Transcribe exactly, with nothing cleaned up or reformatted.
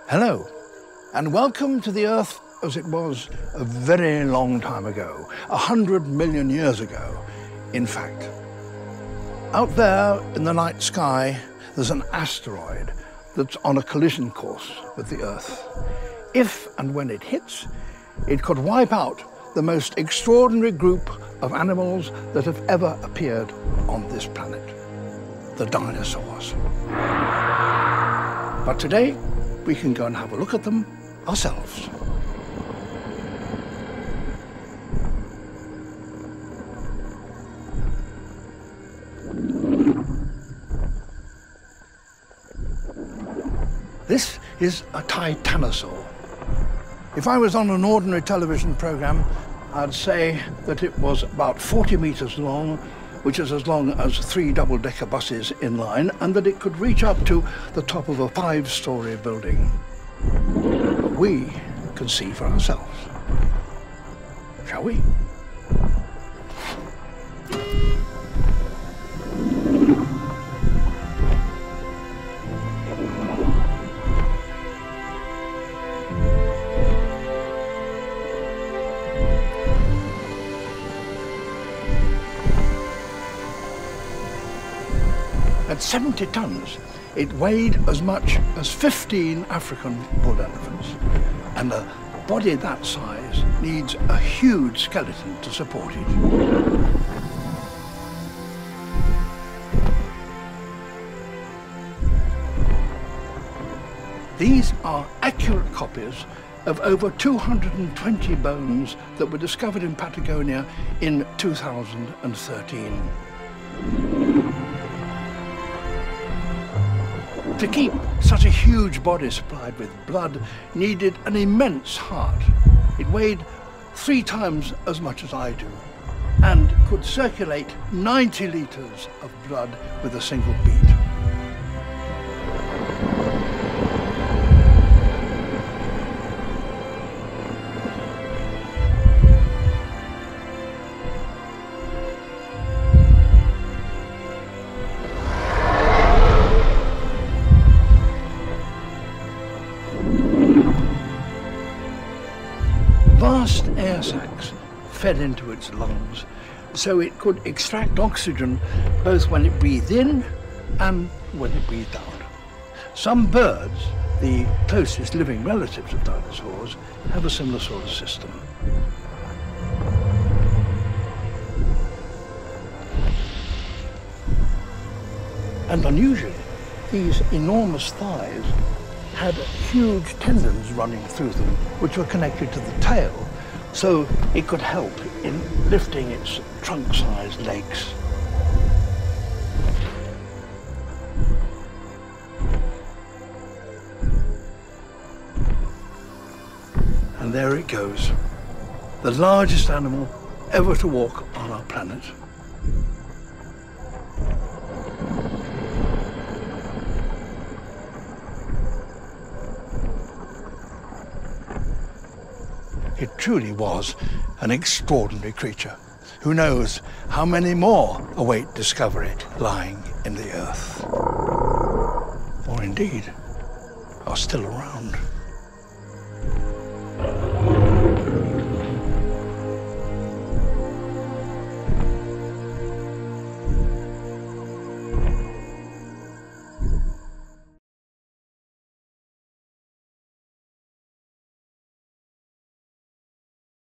Hello, and welcome to the Earth as it was a very long time ago, a hundred million years ago, in fact. Out there in the night sky, there's an asteroid that's on a collision course with the Earth. If and when it hits, it could wipe out the most extraordinary group of animals that have ever appeared on this planet, the dinosaurs. But today, we can go and have a look at them ourselves. This is a titanosaur. If I was on an ordinary television program, I'd say that it was about forty meters long, which is as long as three double-decker buses in line, and that it could reach up to the top of a five-story building. We can see for ourselves. Shall we? At seventy tons, it weighed as much as fifteen African bull elephants. And a body that size needs a huge skeleton to support it. These are accurate copies of over two hundred twenty bones that were discovered in Patagonia in two thousand thirteen. To keep such a huge body supplied with blood needed an immense heart. It weighed three times as much as I do and could circulate ninety litres of blood with a single beat. Vast air sacs fed into its lungs, so it could extract oxygen both when it breathed in and when it breathed out. Some birds, the closest living relatives of dinosaurs, have a similar sort of system. And unusually, these enormous thighs had huge tendons running through them, which were connected to the tail, so it could help in lifting its trunk-sized legs. And there it goes, the largest animal ever to walk on our planet. It truly was an extraordinary creature. Who knows how many more await discovery lying in the earth, or indeed are still around.